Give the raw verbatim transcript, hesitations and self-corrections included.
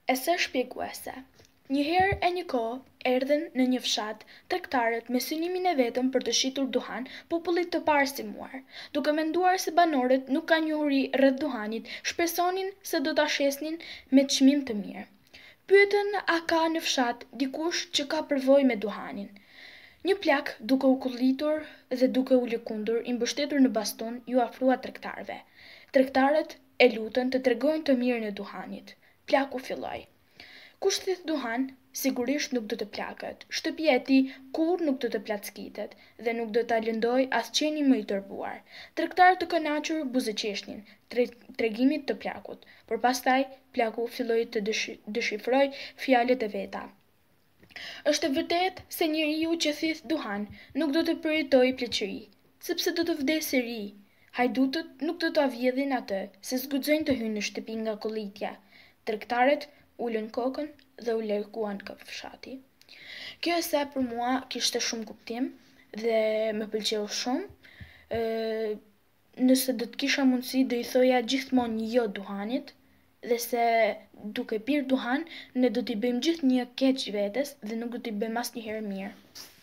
E së shpjeguese. Njëherë e një kohë erdhen në një fshat tregtarët me synimin e vetëm për të shitur duhan popullit të parsimuar. Duke menduar se banorët nuk kanë njohuri rreth duhanit, shpresonin se do ta shesnin me çmim të mirë. Pyetën a ka në fshat dikush që ka përvojë me duhanin. Një plak, duke u kullitur dhe duke u lëkundur, i mbështetur në baston, ju afrua tregtarëve. Tregtarët e lutën të tregojnë të mirën e duhanit. Plaku filloi. Kush thith duhan, sigurisht nuk do të plakët. Shtëpia e tij kurrë nuk do të plackitet dhe nuk do ta lëndoj as qeni më i tërbuar. Tregtarët të kënaqur buzëqeshnin tre tregimit të plakut, por pastaj plaku filloi të dëshifroj fjalët e veta. Është e vërtetë se njeriu që thith duhan nuk do të përjetojë pleqëri, sepse do të vdesë i ri. Hajdutët nuk do ta vjedhin atë, se zguxojnë të hyjnë në shtëpi nga kollitja. Tregtarët ulën kokën dhe u larguan nga fshati. Kjo e sa për mua kishte shumë kuptim dhe më pëlqeu shumë. Ë, nëse do të kisha mundësi do i thoja gjithmonë jo duhanit, dhe se duke pirë duhan ne do t'i bëjmë gjithë një keq vetes dhe nuk do t'i bëjmë asnjëherë mirë.